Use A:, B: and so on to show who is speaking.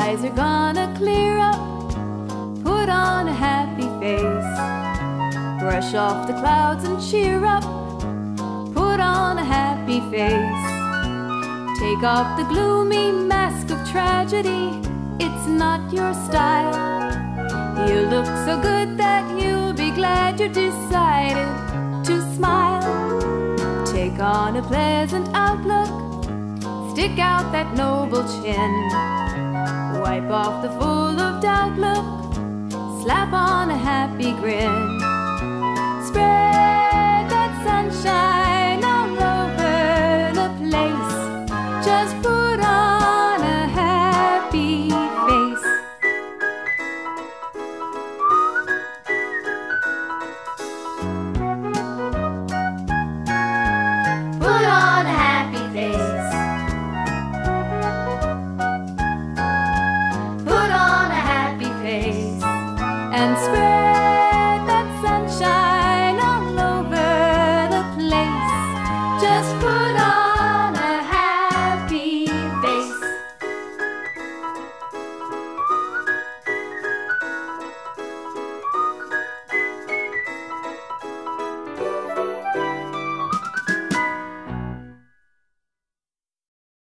A: skies are gonna clear up. Put on a happy face. Brush off the clouds and cheer up. Put on a happy face. Take off the gloomy mask of tragedy. It's not your style. You look so good that you'll be glad you decided to smile. Take on a pleasant outlook. Stick out that noble chin. Wipe off the full of doubt look. Slap on a happy grin. Spread that sunshine all over the place. Just put on a happy face.
B: Put on a happy face.
A: Put on a happy face. And spread that sunshine all over the place. Just put on